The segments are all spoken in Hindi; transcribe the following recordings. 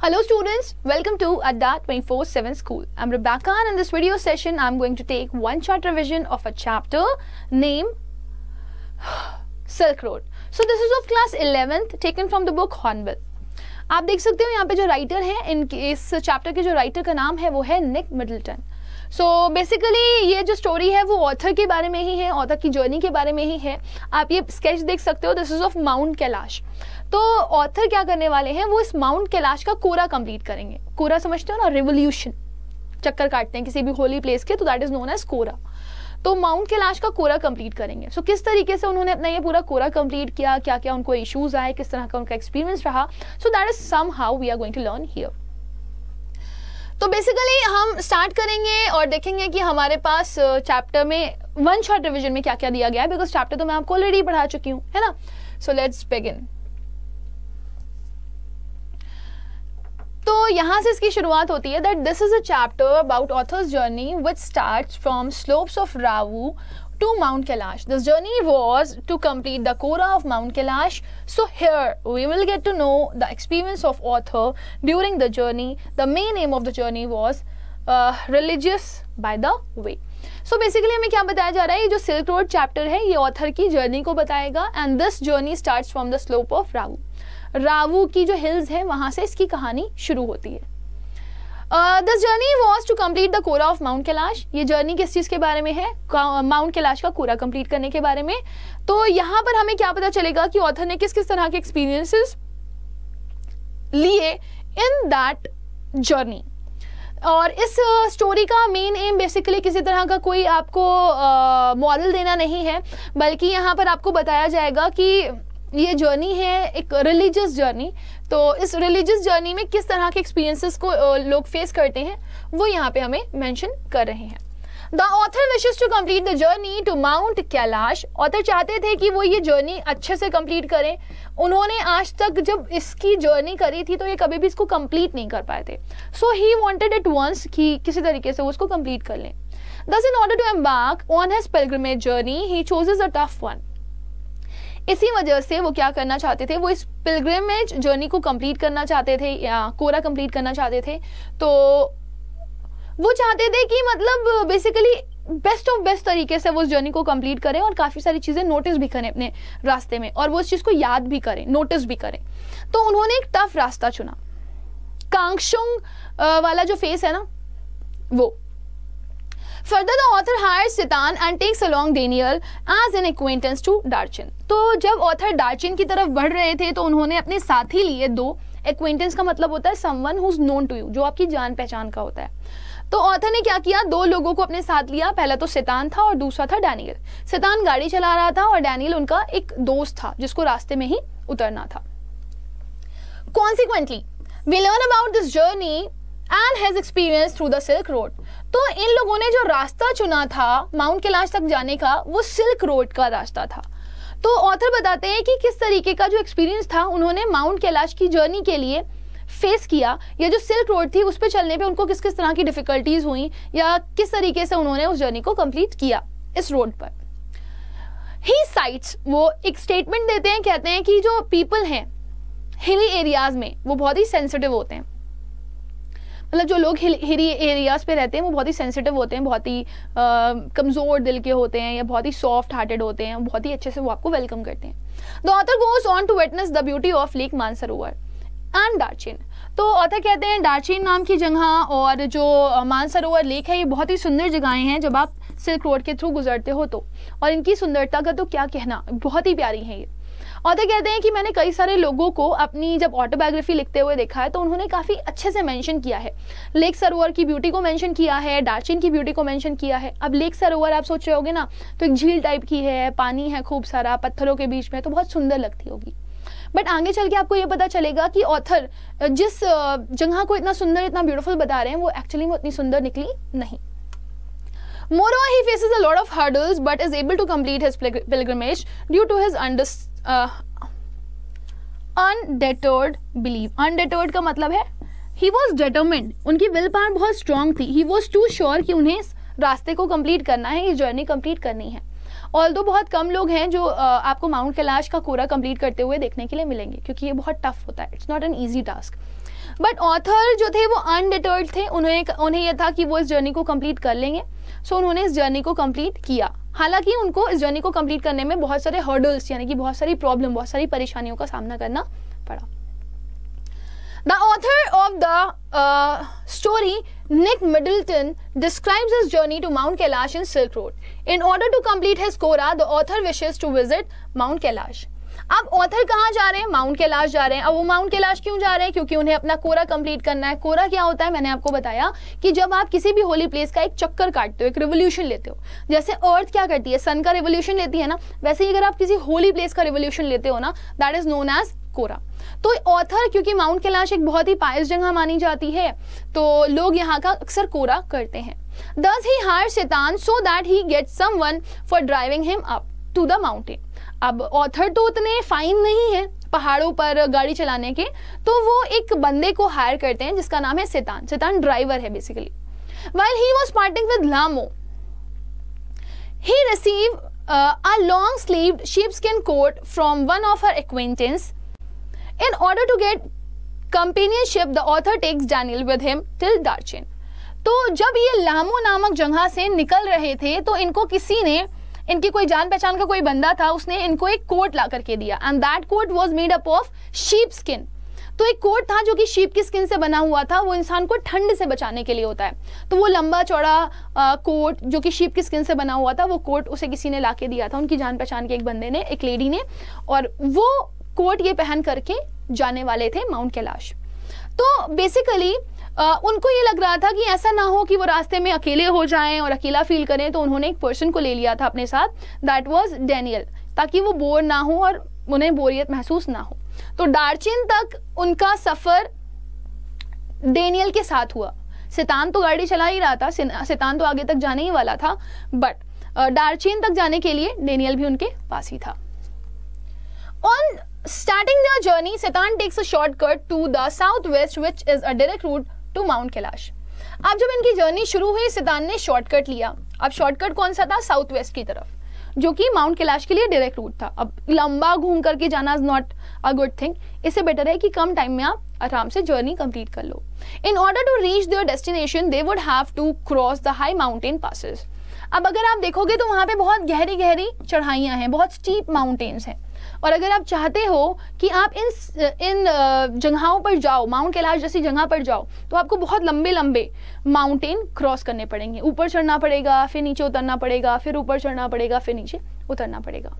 Hello students, welcome to Adda 24/7 School. I'm Rebecca and in this video session I'm going to take one short revision of a chapter named Silk Road. So this is of class 11th taken from the book Hornbill. आप देख सकते हो यहाँ पे जो राइटर है इस चैप्टर के जो राइटर का नाम है वो है निक मिडल्टन. सो बेसिकली ये जो स्टोरी है वो ऑथर के बारे में ही है, ऑथर की जर्नी के बारे में ही है. आप ये स्केच देख सकते हो, this is of Mount Kailash. तो ऑथर क्या करने वाले हैं, वो इस माउंट कैलाश का कोरा कंप्लीट करेंगे. कोरा समझते हो ना, रिवोल्यूशन, चक्कर काटते हैं किसी भी होली प्लेस के, तो that is known as kora. तो माउंट कैलाश का कोरा कंप्लीट करेंगे. सो किस तरीके से उन्होंने अपना ये पूरा कोरा कंप्लीट किया, क्या क्या उनको इश्यूज आए, किस तरह का उनका एक्सपीरियंस रहा, so that is somehow we are going to learn here. तो बेसिकली हम स्टार्ट करेंगे और देखेंगे कि हमारे पास चैप्टर में वन शॉट रिविजन में क्या क्या दिया गया है, बिकॉज चैप्टर तो मैं आपको ऑलरेडी पढ़ा चुकी हूँ, है ना. So let's begin. तो यहाँ से इसकी शुरुआत होती है that this is a chapter about author's journey which starts from slopes of Ravu to Mount Kailash. This journey was to complete the Kora of Mount Kailash. So here we will get to know the experience of author during the journey. The main aim of the journey was religious by the way. So basically हमें क्या बताया जा रहा है, ये जो सिल्क रोड चैप्टर है ये ऑथर की जर्नी को बताएगा. And this journey starts from the slope of Ravu. Ravu की जो हिल्स है वहां से इसकी कहानी शुरू होती है. This journey was to complete the kora of Mount Kailash. ये जर्नी किस चीज के बारे में है, माउंट कैलाश का कोरा कंप्लीट करने के बारे में. तो यहाँ पर हमें क्या पता चलेगा कि ऑथर ने किस किस तरह के एक्सपीरियंसेस लिए इन दैट जर्नी. और इस स्टोरी का मेन एम बेसिकली किसी तरह का कोई आपको मॉरल देना नहीं है, बल्कि यहाँ पर आपको बताया जाएगा कि ये जर्नी है एक रिलीजियस जर्नी. तो इस रिलीजियस जर्नी में किस तरह के एक्सपीरियंसेस को लोग फेस करते हैं वो यहाँ पे हमें मेंशन कर रहे हैं. The author wishes to complete the journey to Mount Kailash. Author चाहते थे कि वो ये जर्नी अच्छे से कंप्लीट करें. उन्होंने आज तक जब इसकी जर्नी करी थी तो ये कभी भी इसको कंप्लीट नहीं कर पाए थे. So he wanted it once कि किसी तरीके से वो उसको कंप्लीट कर लें. Thus in order to embark on his pilgrimage journey he chooses a tough one. इसी वजह से वो क्या करना चाहते थे, वो इस पिलग्रिमेज जर्नी को कंप्लीट करना चाहते थे या कोरा कंप्लीट करना चाहते थे. तो वो चाहते थे कि मतलब बेसिकली बेस्ट ऑफ बेस्ट तरीके से वो उस जर्नी को कंप्लीट करें और काफ़ी सारी चीज़ें नोटिस भी करें अपने रास्ते में, और वो उस चीज़ को याद भी करें, नोटिस भी करें. तो उन्होंने एक टफ रास्ता चुना. कांगशुंग वाला जो फेस है ना वो. Further, the author hires Sitan and takes along Daniel as an acquaintance to Darchin. तो जब ऑथर डार्चिन की तरफ बढ़ रहे थे तो उन्होंने अपने साथी लिए दो. एक्वेंटेंस का मतलब होता है someone who is known to you, जो आपकी जान पहचान का होता है. तो ऑथर ने क्या किया, दो लोगों को अपने साथ लिया. पहला तो सितान था और दूसरा था डैनियल. सितान गाड़ी चला रहा था और डैनियल उनका एक दोस्त था जिसको रास्ते में ही उतरना था. Consequently, we learn about this journey and his experience through the Silk Road. तो इन लोगों ने जो रास्ता चुना था माउंट कैलाश तक जाने का वो सिल्क रोड का रास्ता था. तो ऑथर बताते हैं कि किस तरीके का जो एक्सपीरियंस था उन्होंने माउंट कैलाश की जर्नी के लिए फेस किया, या जो सिल्क रोड थी उस पर चलने पे उनको किस किस तरह की डिफिकल्टीज हुई, या किस तरीके से उन्होंने उस जर्नी को कंप्लीट किया इस रोड पर. ही साइट्स, वो एक स्टेटमेंट देते हैं, कहते हैं कि जो पीपल हैं हिली एरियाज में वो बहुत ही सेंसिटिव होते हैं. मतलब जो लोग हिली एरियाज पे रहते हैं वो बहुत ही सेंसिटिव होते हैं, बहुत ही कमज़ोर दिल के होते हैं, या बहुत ही सॉफ्ट हार्टेड होते हैं, बहुत ही अच्छे से वो आपको वेलकम करते हैं. The author goes on to witness the beauty of lake Mansarovar and Darchen. तो ऑथर कहते हैं डार्चिन नाम की जगह और जो मानसरोवर लेक है ये बहुत ही सुंदर जगहें हैं जब आप सिल्क रोड के थ्रू गुजरते हो तो. और इनकी सुंदरता का तो क्या कहना, बहुत ही प्यारी है ये. ऑथर कहते हैं कि मैंने कई सारे लोगों को अपनी जब ऑटोबायोग्राफी लिखते हुए देखा है तो उन्होंने काफ़ी अच्छे से मेंशन किया है. लेक सरोवर की ब्यूटी को मेंशन किया है, डार्चिन की ब्यूटी को मेंशन किया है. अब लेक सरोवर आप सोच रहे होगे ना, तो एक झील टाइप की है, पानी है खूब सारा पत्थरों के बीच में, तो बहुत सुंदर लगती होगी. बट आगे चल के आपको ये पता चलेगा कि ऑथर जिस जगह को इतना सुंदर, इतना ब्यूटीफुल बता रहे हैं वो एक्चुअली में उतनी सुंदर निकली नहीं. Moreover, he faces a lot of hurdles but is able to complete his pilgrimage due to his undeterred belief. Undeterred का मतलब है he was determined. उनकी विल पावर बहुत स्ट्रांग थी. He was too sure कि उन्हें इस रास्ते को कंप्लीट करना है, ये जर्नी कंप्लीट करनी है. ऑल्दो बहुत कम लोग हैं जो आपको माउंट कैलाश का कोरा कंप्लीट करते हुए देखने के लिए मिलेंगे, क्योंकि ये बहुत टफ होता है. It's not an easy task. But author जो थे वो अनडिटर्ड थे, उन्हें यह था कि वो इस जर्नी को कंप्लीट कर लेंगे। सो उन्होंने इस जर्नी को कंप्लीट किया। हालांकि उनको इस जर्नी को कंप्लीट करने में बहुत सारे हर्डल्स यानी कि बहुत सारी प्रॉब्लम, बहुत सारी परेशानियों का सामना करना पड़ा। The author of the story, Nick Middleton, describes his journey to Mount Kailash in Silk Road. In order to complete his Kora, the author wishes to visit Mount Kailash. अब ऑथर कहाँ जा रहे हैं? माउंट कैलाश जा रहे हैं। अब वो माउंट कैलाश क्यों जा रहे हैं? क्योंकि उन्हें अपना कोरा कंप्लीट करना है। कोरा क्या होता है? मैंने आपको बताया कि जब आप किसी भी होली प्लेस का एक चक्कर काटते हो, एक रिवोल्यूशन लेते हो, जैसे अर्थ क्या करती है, सन का रिवोल्यूशन लेती है ना, वैसे ही अगर आप किसी होली प्लेस का रिवोल्यूशन लेते हो ना, that is known as kora. तो ऑथर, क्योंकि माउंट कैलाश एक बहुत ही पायस जगह मानी जाती है, तो लोग यहाँ का अक्सर कोरा करते हैं। Thus he hires Setan so that he gets someone for driving him up to the mountain. अब ऑथर तो उतने फाइन नहीं है पहाड़ों पर गाड़ी चलाने के, तो वो एक बंदे को हायर करते हैं जिसका नाम है सेतान। सेतान ड्राइवर है basically. While he was parting with Lamo, he received a long-sleeved sheepskin coat from one of her acquaintance. In order to get companionship, the author takes Daniel with him till Darchin. तो जब ये लामो नामक जगह से निकल रहे थे तो इनको किसी ने, इनकी कोई जान पहचान का कोई बंदा था, उसने इनको एक कोट ला करके दिया, and that coat was made up of sheep skin. तो एक कोट था जो कि शीप की स्किन से बना हुआ था, वो इंसान को ठंड से बचाने के लिए होता है। तो वो लंबा चौड़ा कोट जो कि शीप की स्किन से बना हुआ था, वो कोट उसे किसी ने ला के दिया था, उनकी जान पहचान के एक बंदे ने, एक लेडी ने, और वो कोट ये पहन करके जाने वाले थे माउंट कैलाश। तो बेसिकली उनको ये लग रहा था कि ऐसा ना हो कि वो रास्ते में अकेले हो जाएं और अकेला फील करें, तो उन्होंने एक पर्सन को ले लिया था अपने साथ, दैट वाज डैनियल, ताकि वो बोर ना हो और उन्हें बोरियत महसूस ना हो। तो डार्चिन तक उनका सफर डैनियल के साथ हुआ। सेतान तो गाड़ी चला ही रहा था, सेतान तो आगे तक जाने ही वाला था, बट डार्चिन तक जाने के लिए डैनियल भी उनके पास ही था। On starting their journey, Setan takes a shortcut to the southwest, which is a direct route to Mount Kailash. अब जब इनकी जर्नी शुरू हुई, सेतान ने शॉर्टकट लिया। अब शॉर्टकट कौन सा था? साउथ वेस्ट की तरफ, जो कि माउंट कैलाश के लिए डायरेक्ट रूट था। अब लंबा घूम करके जाना is not a good thing. इससे बेटर है कि कम टाइम में आप आराम से जर्नी कंप्लीट कर लो। In order to reach their destination, they would have to cross the high mountain passes. अब अगर आप देखोगे तो वहाँ पे बहुत गहरी गहरी चढ़ाइयाँ हैं, बहुत स्टीप माउंटेन्स हैं, और अगर आप चाहते हो कि आप इन जगहों पर जाओ, माउंट कैलाश जैसी जगह पर जाओ, तो आपको बहुत लंबे लंबे माउंटेन क्रॉस करने पड़ेंगे। ऊपर चढ़ना पड़ेगा, फिर नीचे उतरना पड़ेगा, फिर ऊपर चढ़ना पड़ेगा, फिर नीचे उतरना पड़ेगा।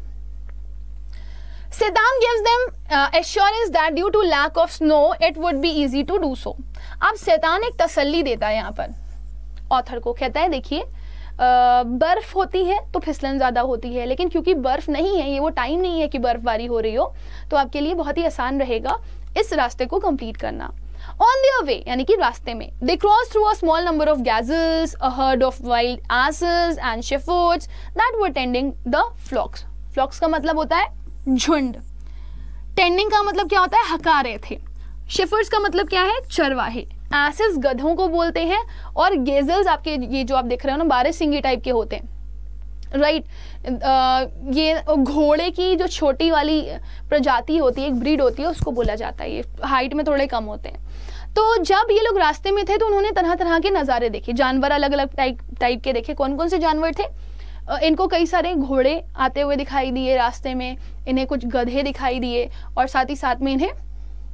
Setan gives them assurance that due to lack of snow, it would be easy to do so. अब सेतान एक तसल्ली देता है यहाँ पर ऑथर को, कहता है देखिए बर्फ होती है तो फिसलन ज़्यादा होती है, लेकिन क्योंकि बर्फ नहीं है, ये वो टाइम नहीं है कि बर्फबारी हो रही हो, तो आपके लिए बहुत ही आसान रहेगा इस रास्ते को कंप्लीट करना। ऑन देयर वे, यानी कि रास्ते में, they cross through a small number of gazelles, a herd of wild asses and shepherds that were tending the flocks. Flocks का मतलब होता है झुंड, टेंडिंग का मतलब क्या होता है? हका रहे थे। शेफर्ड्स का मतलब क्या है? चरवाहे। एसेस गधों को बोलते हैं, और गेजल्स आपके ये जो आप देख रहे हो ना, 12 सिंगी टाइप के होते हैं, राइट। ये घोड़े की जो छोटी वाली प्रजाति होती है, एक ब्रीड होती है, उसको बोला जाता है। ये हाइट में थोड़े कम होते हैं। तो जब ये लोग रास्ते में थे तो उन्होंने तरह तरह के नज़ारे देखे, जानवर अलग अलग टाइप के देखे। कौन कौन से जानवर थे? इनको कई सारे घोड़े आते हुए दिखाई दिए रास्ते में, इन्हें कुछ गधे दिखाई दिए, और साथ ही साथ में इन्हें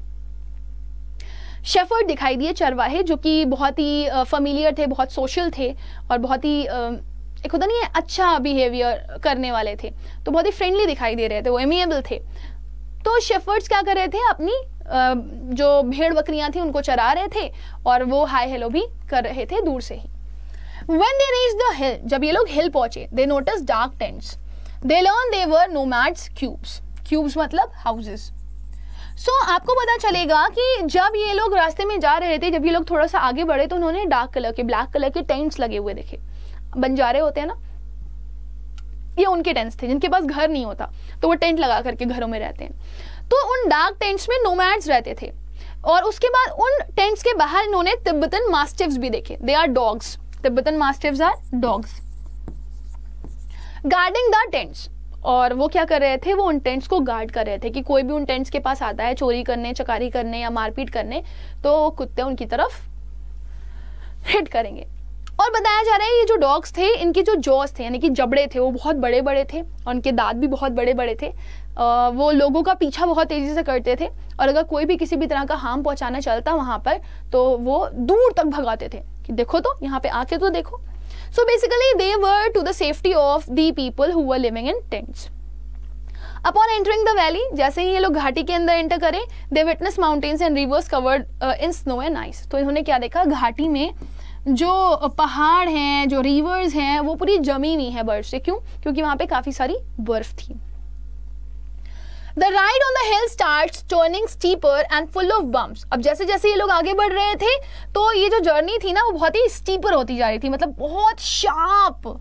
शेफर्ड दिखाई दिए, चरवाहे, जो कि बहुत ही फेमिलियर थे, बहुत सोशल थे, और बहुत ही एक होता नहीं है अच्छा बिहेवियर करने वाले थे, तो बहुत ही फ्रेंडली दिखाई दे रहे थे, वो एमिएबल थे। तो शेफर्ड्स क्या कर रहे थे? अपनी जो भेड़ बकरियां थी उनको चरा रहे थे, और वो हाय हेलो भी कर रहे थे दूर से ही। When they reached the hill, जब ये लोग हिल पहुंचे, they noticed dark tents. They learned they were nomads cubes. Cubes मतलब houses. So आपको पता चलेगा कि जब ये लोग रास्ते में जा रहे थे, जब ये लोग थोड़ा सा आगे बढ़े, तो उन्होंने डार्क कलर के, ब्लैक कलर के टेंट्स लगे हुए देखे। बंजारे होते हैं ना, ये उनके टेंट्स थे, जिनके पास घर नहीं होता तो वो टेंट लगा करके घरों में रहते हैं। तो उन डार्क टेंट्स में नोमैड्स रहते थे, और उसके बाद उन टेंट्स के बाहर इन्होंने तिब्बतन मास्टिफ्स भी देखे। They are dogs, Tibetan mastiffs are dogs, guarding the tents. और वो क्या कर रहे थे, वो उन टेंट्स को गार्ड कर रहे थे कि कोई भी उन टेंट्स के पास आता है चोरी करने, चकारी करने या मारपीट करने, तो कुत्ते उनकी तरफ हिट करेंगे। और बताया जा रहा है ये जो डॉग्स थे, इनके जो जॉस थे यानी कि जबड़े थे वो बहुत बड़े बड़े थे और उनके दांत भी बहुत बड़े बड़े थे। वो लोगों का पीछा बहुत तेज़ी से करते थे और अगर कोई भी किसी भी तरह का हार्म पहुंचाना चलता वहाँ पर तो वो दूर तक भगाते थे कि देखो तो यहाँ पे आके तो देखो। So basically they were to the safety of the people who were living in tents. Upon entering the valley, जैसे ही ये लोग घाटी के अंदर एंटर करें, they witness mountains and rivers covered in snow and ice. तो इन्होंने क्या देखा, घाटी में जो पहाड़ हैं, जो रिवर्स हैं, वो पूरी जमी हुई है बर्फ से। क्यों? क्योंकि वहां पे काफी सारी बर्फ थी। The ride on the hill starts turning steeper and full of bumps. अब जैसे जैसे ये लोग आगे बढ़ रहे थे तो ये जो जर्नी थी ना वो बहुत ही स्टीपर होती जा रही थी, मतलब बहुत शार्प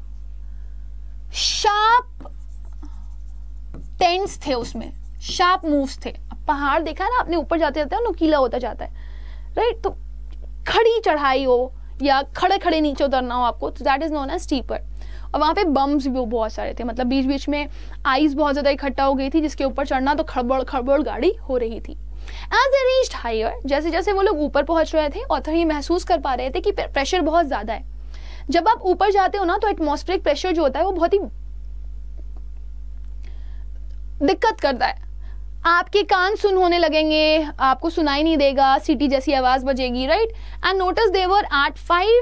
टेंस थे उसमें, शार्प मूव्स थे। अब पहाड़ देखा है ना आपने, ऊपर जाते जाते नुकीला होता जाता है, राइट? तो खड़ी चढ़ाई हो या खड़े खड़े नीचे उतरना हो आपको, तो that is known as steeper. और वहाँ पे बम्स भी बहुत सारे थे, मतलब बीच बीच में आइस बहुत ज़्यादा इकट्ठा हो गई थी जिसके ऊपर चढ़ना तो खड़बड़ खड़बड़ गाड़ी हो रही थी। एज दे रीच्ड हायर, जैसे जैसे वो लोग ऊपर पहुंच रहे थे, ऑथर ये महसूस कर पा रहे थे कि प्रेशर बहुत ज़्यादा है। जब आप ऊपर जाते हो ना तो एटमॉस्फेरिक प्रेशर जो होता है वो बहुत ही दिक्कत करता है। आपके कान सुन होने लगेंगे, आपको सुनाई नहीं देगा, सीटी जैसी आवाज बजेगी, right? And notice they were at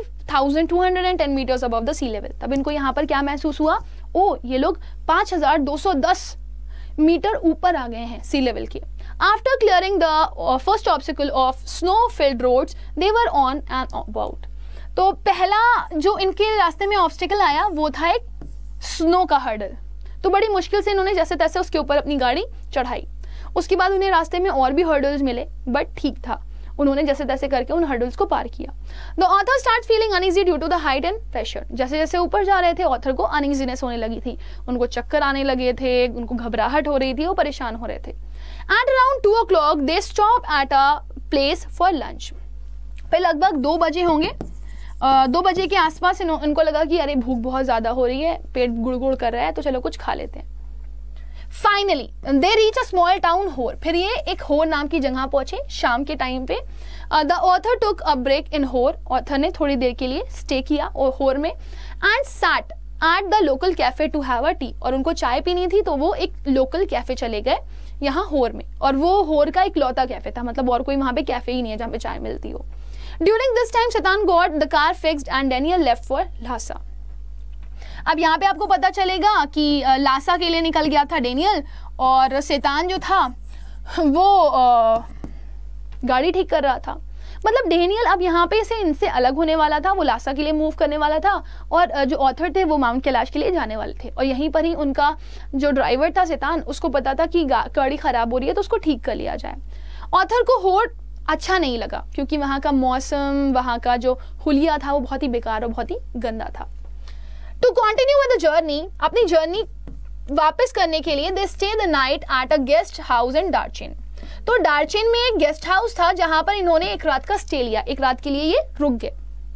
5210 metres above the sea level. तब इनको यहाँ पर क्या महसूस हुआ, ओ ये लोग 5210 मीटर ऊपर आ गए हैं सी लेवल के। After clearing the first obstacle of snow filled roads they were on and about. तो पहला जो इनके रास्ते में ऑब्स्टिकल आया वो था एक स्नो का हर्डल। तो बड़ी मुश्किल से इन्होंने जैसे तैसे उसके ऊपर अपनी गाड़ी चढ़ाई। उसके बाद उन्हें रास्ते में और भी हर्डल्स मिले, बट ठीक था, उन्होंने जैसे तैसे करके उन हर्डल्स को पार किया। The author start feeling uneasy due to the height and pressure. जैसे जैसे ऊपर जा रहे थे ऑथर को अनईजीनेस होने लगी थी, उनको चक्कर आने लगे थे, उनको घबराहट हो रही थी, वो परेशान हो रहे थे। At around 2 o'clock they stop at a place for lunch. फिर लगभग 2 बजे होंगे, 2 बजे के आसपास इनको लगा कि अरे भूख बहुत ज़्यादा हो रही है, पेट गुड़गुड़ कर रहा है, तो चलो कुछ खा लेते हैं। Finally they reach a small town Hor. फिर ये एक होर नाम की जगह पहुंचे शाम के टाइम पे। The author took a break in Hor. Author ने थोड़ी देर के लिए स्टे किया और होर में, and sat at the local cafe to have a tea. और उनको चाय पीनी थी तो वो एक लोकल कैफे चले गए यहाँ होर में, और वो होर का एक लौता कैफे था, मतलब और कोई वहाँ पे कैफे ही नहीं है जहाँ पे चाय मिलती हो। During this time Tsetan got the car fixed and Daniel left for Lhasa. अब यहाँ पे आपको पता चलेगा कि लासा के लिए निकल गया था डेनियल, और शैतान जो था वो गाड़ी ठीक कर रहा था। मतलब डेनियल अब यहाँ पे से इनसे अलग होने वाला था, वो लासा के लिए मूव करने वाला था, और जो ऑथर थे वो माउंट कैलाश के लिए जाने वाले थे। और यहीं पर ही उनका जो ड्राइवर था शैतान, उसको पता था कि गाड़ी खराब हो रही है तो उसको ठीक कर लिया जाए। ऑथर को होर अच्छा नहीं लगा क्योंकि वहाँ का मौसम, वहाँ का जो हुलिया था वो बहुत ही बेकार और बहुत ही गंदा था। To continue with the journey, अपनी जर्नी वापस करने के लिए they stay the night at a guest house in Darchen. तो डार्चिन में एक गेस्ट हाउस था जहां पर इन्होंने एक रात का स्टे लिया, एक रात के लिए ये रुक गए।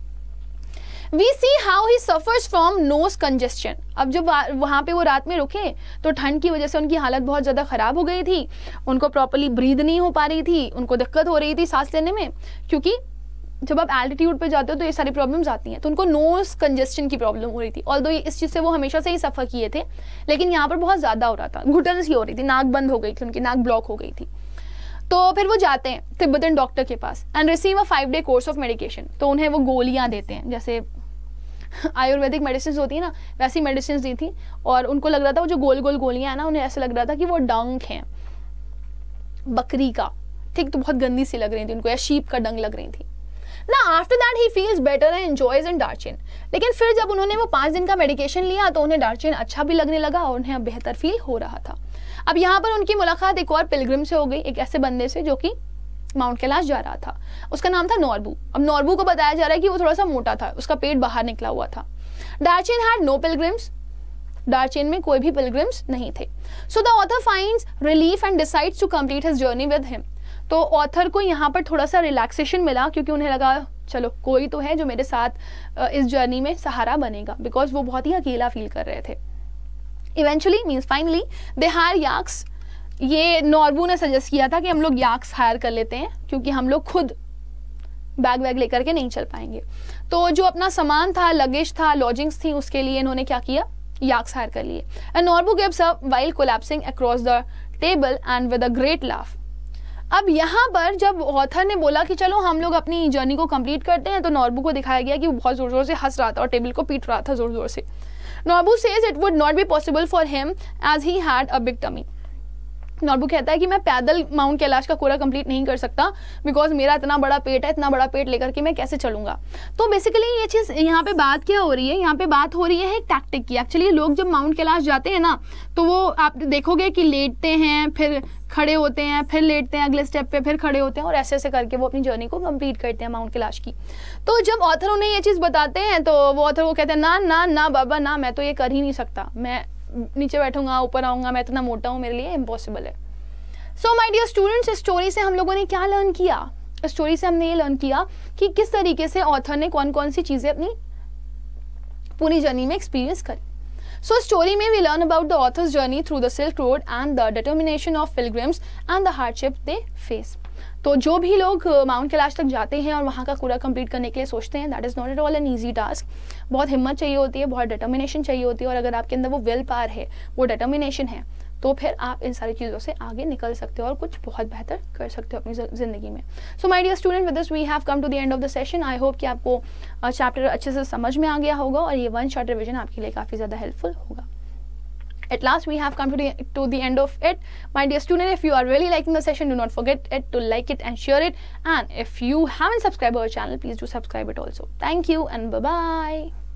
We see how he suffers from nose congestion. अब जब वहां पे वो रात में रुके तो ठंड की वजह से उनकी हालत बहुत ज्यादा खराब हो गई थी, उनको प्रॉपर्ली ब्रीद नहीं हो पा रही थी, उनको दिक्कत हो रही थी सांस लेने में, क्योंकि जब आप एल्टीट्यूड पे जाते हो तो ये सारी प्रॉब्लम्स आती हैं। तो उनको नोज कंजेस्शन की प्रॉब्लम हो रही थी, ऑल्दो इस चीज़ से वो हमेशा से ही सफ़र किए थे, लेकिन यहाँ पर बहुत ज़्यादा हो रहा था, घुटन सी हो रही थी, नाक बंद हो गई थी, उनकी नाक ब्लॉक हो गई थी। तो फिर वो जाते हैं तिब्बतन डॉक्टर के पास and receive a 5-day course of medication. तो उन्हें वो गोलियाँ देते हैं, जैसे आयुर्वेदिक मेडिसिन होती है ना, वैसी मेडिसिन दी थी। और उनको लग रहा था वो जो गोल गोल गोलियाँ हैं ना, उन्हें ऐसा लग रहा था कि वो डंक हैं बकरी का, ठीक, तो बहुत गंदी सी लग रही थी उनको, या शीप का डंग लग रही थी ना। After that he feels better and enjoys in Darchen. लेकिन फिर जब उन्होंने वो 5 दिन का मेडिकेशन लिया तो उन्हें डार्चिन अच्छा भी लगने लगा और उन्हें अब बेहतर फील हो रहा था। अब यहाँ पर उनकी मुलाकात एक और पिलग्रिम से हो गई, एक ऐसे बंदे से जो कि माउंट कैलाश जा रहा था। उसका नाम था नॉर्बू। अब नॉर्बू को बताया जा रहा है कि वो थोड़ा सा मोटा था, उसका पेट बाहर निकला हुआ था। Darchen had no pilgrims. Darchen में कोई भी पिलग्रिम्स नहीं थे। So the author finds relief and decides to complete his journey with him. तो ऑथर को यहाँ पर थोड़ा सा रिलैक्सेशन मिला, क्योंकि उन्हें लगा चलो कोई तो है जो मेरे साथ इस जर्नी में सहारा बनेगा, बिकॉज वो बहुत ही अकेला फील कर रहे थे। Eventually means finally they hire yaks. ये नॉर्बू ने सजेस्ट किया था कि हम लोग याक्स हायर कर लेते हैं क्योंकि हम लोग खुद बैग वैग लेकर के नहीं चल पाएंगे। तो जो अपना सामान था, लगेज था, लॉजिंग्स थी, उसके लिए इन्होंने क्या किया, याक्स हायर कर लिए। And Norbu gives up while collapsing across the table and with a great laugh. अब यहाँ पर जब ऑथर ने बोला कि चलो हम लोग अपनी जर्नी को कंप्लीट करते हैं, तो नॉर्बू को दिखाया गया कि वो बहुत जोर जोर से हंस रहा था और टेबल को पीट रहा था जोर जोर से। Norbu says it would not be possible for him as he had a big tummy. Norbu कहता है कि मैं पैदल माउंट कैलाश का कोरा कंप्लीट नहीं कर सकता बिकॉज मेरा इतना बड़ा पेट है, इतना बड़ा पेट लेकर के मैं कैसे चलूंगा। तो बेसिकली ये चीज़ यहाँ पे बात क्या हो रही है, यहाँ पे बात हो रही है एक टैक्टिक की। एक्चुअली लोग जब माउंट कैलाश जाते हैं ना, तो वो आप देखोगे कि लेटते हैं, फिर खड़े होते हैं, फिर लेटते हैं अगले स्टेप पे, फिर खड़े होते हैं और ऐसे ऐसे करके वो अपनी जर्नी को कंप्लीट करते हैं माउंट कैलाश की। तो जब ऑथर उन्हें ये चीज़ बताते हैं तो वो ऑथर को कहते हैं ना ना ना बाबा ना, मैं तो ये कर ही नहीं सकता, मैं नीचे बैठूंगा ऊपर आऊँगा, मैं इतना मोटा हूँ, मेरे लिए इम्पॉसिबल है। सो माय डियर स्टूडेंट्स, इस स्टोरी से हम लोगों ने क्या लर्न किया? इस स्टोरी से हमने ये लर्न किया कि किस तरीके से ऑथर ने कौन कौन सी चीज़ें अपनी पूरी जर्नी में एक्सपीरियंस करी। सो स्टोरी में we learn about the author's journey through the Silk Road and the determination of pilgrims and the hardship they face. तो जो भी लोग माउंट कैलाश तक जाते हैं और वहाँ का पूरा कंप्लीट करने के लिए सोचते हैं, that is not at all an easy task. बहुत हिम्मत चाहिए होती है, बहुत डिटर्मिनेशन चाहिए होती है, और अगर आपके अंदर वो विल पावर है, वो डिटर्मिनेशन है, तो फिर आप इन सारी चीज़ों से आगे निकल सकते हो और कुछ बहुत बेहतर कर सकते हो अपनी ज़िंदगी में। So my dear student, with this we have come to the end of the session. I hope कि आपको चैप्टर अच्छे से समझ में आ गया होगा और ये वन शॉट रिविजन आपके लिए काफ़ी ज़्यादा हेल्पफुल होगा। At last, we have come to the end of it. My dear student, if you are really liking the session, do not forget to like it and share it. And if you haven't subscribed our channel, please do subscribe it also. Thank you and bye-bye.